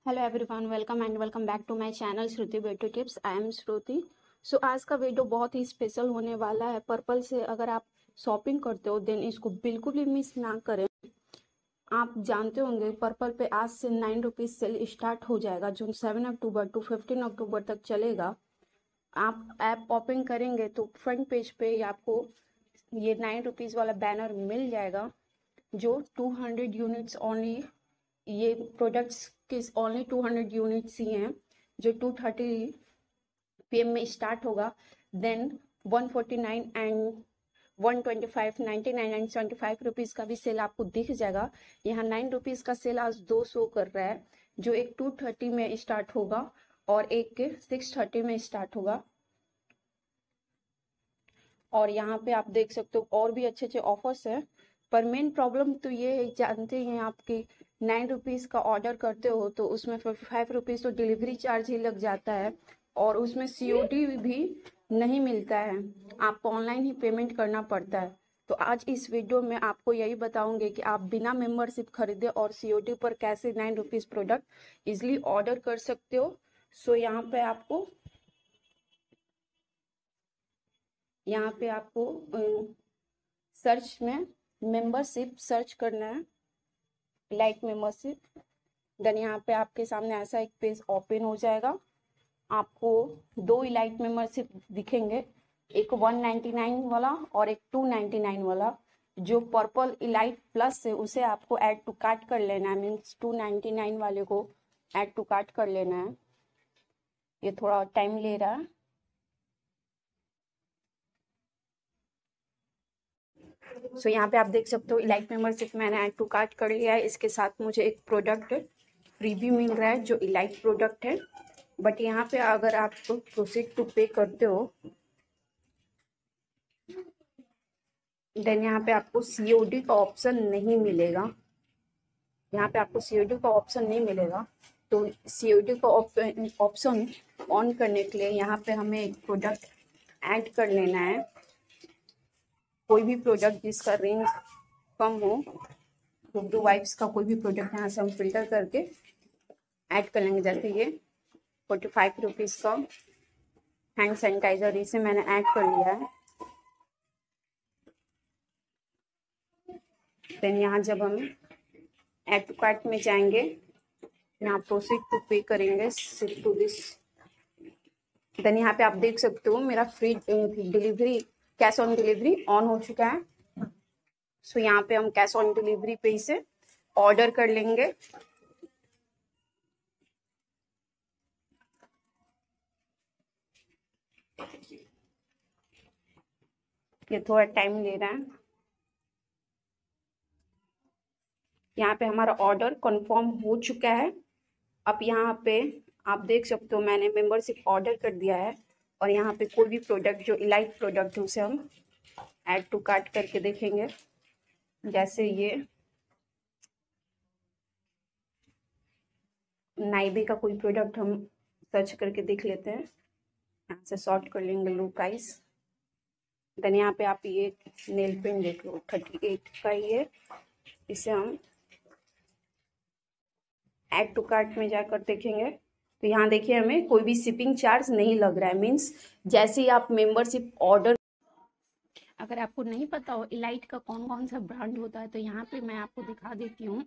Hello everyone, welcome back to my channel Shruti beauty tips. I am Shruti. So आज का video बहुत ही special होने वाला है। पर्पल से अगर आप शॉपिंग करते हो देन इसको बिल्कुल भी मिस ना करें। आप जानते होंगे पर्पल पे आज से 9 रुपीज़ सेल स्टार्ट हो जाएगा जो 7 अक्टूबर टू 15 अक्टूबर तक चलेगा। आप ऐप ओपन करेंगे तो फ्रंट पेज पे आपको ये 9 रुपीज़ वाला बैनर मिल जाएगा जो 200 यूनिट्स ओनली। ये प्रोडक्ट्स के ओनली 200 यूनिट्स ही हैं जो 2:30 PM में स्टार्ट होगा। देन 149 एंड 125, 99 एंड 75 रुपीज़ का भी सेल आपको दिख जाएगा। यहाँ 9 रुपीज़ का सेल आज 2 शो कर रहा है जो एक 2:30 में स्टार्ट होगा और एक 6:30 में स्टार्ट होगा। और यहाँ पे आप देख सकते हो और भी अच्छे अच्छे ऑफर्स हैं। पर मेन प्रॉब्लम तो ये है, जानते हैं आपकी 9 रुपीज़ का ऑर्डर करते हो तो उसमें 5 रुपीज़ तो डिलीवरी चार्ज ही लग जाता है और उसमें COD भी नहीं मिलता है, आपको ऑनलाइन ही पेमेंट करना पड़ता है। तो आज इस वीडियो में आपको यही बताऊंगे कि आप बिना मेंबरशिप खरीदे और COD पर कैसे 9 रुपीज़ प्रोडक्ट इजिली ऑर्डर कर सकते हो। सो यहाँ पे आपको सर्च में मेंबरशिप सर्च करना है, लाइक मेंबरशिप। देन यहाँ पे आपके सामने ऐसा एक पेज ओपन हो जाएगा। आपको 2 इलाइट मेंबरशिप दिखेंगे, एक 199 वाला और एक 299 वाला। जो पर्पल इलाइट प्लस है उसे आपको ऐड टू कार्ट कर लेना है, मीन्स 299 वाले को ऐड टू कार्ट कर लेना है। ये थोड़ा टाइम ले रहा है। सो यहाँ पे आप देख सकते हो इलाइट मेंबरशिप मैंने ऐड टू कार्ट कर लिया है। इसके साथ मुझे एक प्रोडक्ट फ्री भी मिल रहा है जो इलाइट प्रोडक्ट है। बट यहाँ पे अगर आप प्रोसीड टू पे करते हो देन यहाँ पे आपको COD का ऑप्शन नहीं मिलेगा। यहाँ पे आपको COD का ऑप्शन नहीं मिलेगा। तो COD का ऑप्शन ऑन करने के लिए यहाँ पे हमें एक प्रोडक्ट ऐड कर लेना है। कोई भी प्रोडक्ट जिसका रेंज कम हो, गुड्डू वाइप्स का कोई भी प्रोडक्ट यहाँ से हम फिल्टर करके ऐड कर लेंगे। जैसे ये 45 रुपीज़ का हैंड सैनिटाइजर, इसे मैंने ऐड कर लिया है। देन यहाँ जब हम ऐड टू कार्ट में जाएंगे, यहाँ प्रोसीड टू पे करेंगे सिर्फ टू दिस। देन यहाँ पे आप देख सकते हो मेरा free delivery, cash on delivery on हो चुका है। सो यहाँ पे हम कैश ऑन डिलीवरी पे इसे ऑर्डर कर लेंगे। ये थोड़ा टाइम ले रहा है। यहाँ पे हमारा ऑर्डर कंफर्म हो चुका है। अब यहाँ पे आप देख सकते हो मैंने मेंबरशिप ऑर्डर कर दिया है और यहाँ पे कोई भी प्रोडक्ट जो इलाइट प्रोडक्ट है उसे हम ऐड टू कार्ट करके देखेंगे। जैसे ये नाइबे का कोई प्रोडक्ट हम सर्च करके देख लेते हैं। यहाँ से सॉर्ट कर लेंगे लो प्राइस। देन यहाँ पे आप ये नेल पेंट देख लो, 38 का ही है। इसे हम ऐड टू कार्ट में जाकर देखेंगे तो यहाँ देखिए हमें कोई भी शिपिंग चार्ज नहीं लग रहा है। मीन्स जैसे ही आप मेंबरशिप ऑर्डर, अगर आपको नहीं पता हो इलाइट का कौन कौन सा ब्रांड होता है तो यहाँ पे मैं आपको दिखा देती हूँ।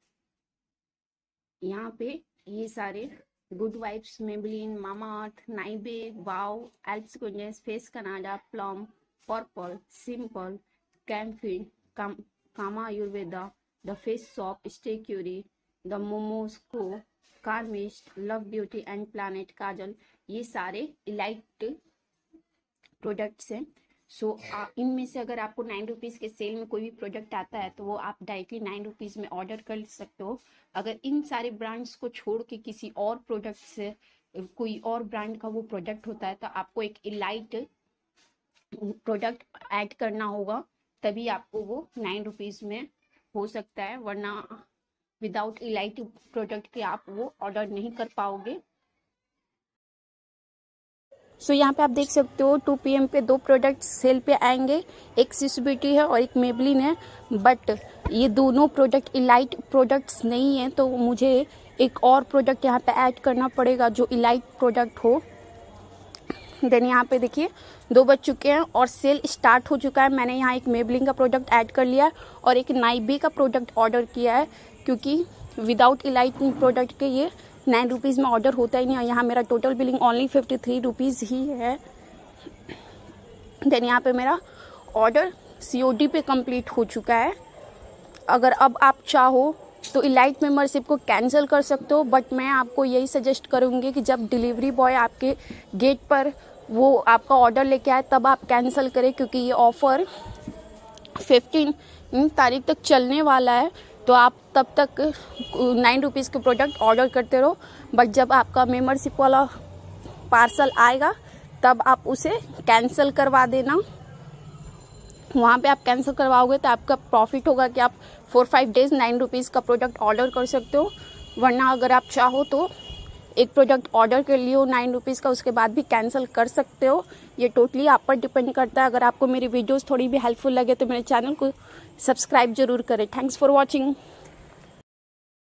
यहाँ पे ये सारे गुड वाइब्स, मेबलिन, मामाअर्थ, नाइबे, Wow, Alps goodness, face Canada, plum, purple, simple, कैम्फिन, Kama Ayurveda, the face shop, stay quirky, the moms co, कार्मिस्ट, लव ब्यूटी एंड प्लानेट, काजल, ये सारे इलाइट प्रोडक्ट्स हैं। सो इनमें से अगर आपको 9 रुपीज़ के सेल में कोई भी प्रोडक्ट आता है तो वो आप डायरेक्टली 9 रुपीज़ में ऑर्डर कर सकते हो। अगर इन सारे ब्रांड्स को छोड़ के किसी और प्रोडक्ट से कोई और ब्रांड का वो प्रोडक्ट होता है तो आपको एक इलाइट प्रोडक्ट ऐड करना होगा, तभी आपको वो 9 रुपीज़ में हो सकता है, वरना विदाउट इलाइट प्रोडक्ट के आप वो ऑर्डर नहीं कर पाओगे। सो यहाँ पे आप देख सकते हो 2 PM पे 2 प्रोडक्ट सेल पे आएंगे, एक स्विस ब्यूटी है और एक मेबलिन है। बट ये दोनों प्रोडक्ट इलाइट प्रोडक्ट्स नहीं है, तो मुझे एक और प्रोडक्ट यहाँ पे ऐड करना पड़ेगा जो इलाइट प्रोडक्ट हो। देन यहाँ पे देखिए 2 बज चुके हैं और सेल स्टार्ट हो चुका है। मैंने यहाँ एक मेबलिन का प्रोडक्ट ऐड कर लिया है और एक नाइबे का प्रोडक्ट ऑर्डर किया है, क्योंकि विदाउट इलाइट प्रोडक्ट के ये 9 रुपीज़ में ऑर्डर होता ही नहीं है। यहाँ मेरा टोटल बिलिंग ओनली 53 रुपीज़ ही है। देन यहाँ पे मेरा ऑर्डर COD पे कंप्लीट हो चुका है। अगर अब आप चाहो तो इलाइट मेंबरशिप को कैंसिल कर सकते हो, बट मैं आपको यही सजेस्ट करूँगी कि जब डिलीवरी बॉय आपके गेट पर वो आपका ऑर्डर लेके आए तब आप कैंसिल करें, क्योंकि ये ऑफ़र 15 तारीख तक चलने वाला है। तो आप तब तक 9 रुपीज़ के प्रोडक्ट ऑर्डर करते रहो, बट जब आपका मेंबरशिप वाला पार्सल आएगा तब आप उसे कैंसिल करवा देना। वहाँ पे आप कैंसिल करवाओगे तो आपका प्रॉफिट होगा कि आप 4-5 डेज 9 रुपीज़ का प्रोडक्ट ऑर्डर कर सकते हो। वरना अगर आप चाहो तो एक प्रोडक्ट ऑर्डर कर लियो 9 रुपीज़ का, उसके बाद भी कैंसिल कर सकते हो। ये टोटली आप पर डिपेंड करता है। अगर आपको मेरी वीडियोस थोड़ी भी हेल्पफुल लगे तो मेरे चैनल को सब्सक्राइब जरूर करें। Thanks for watching.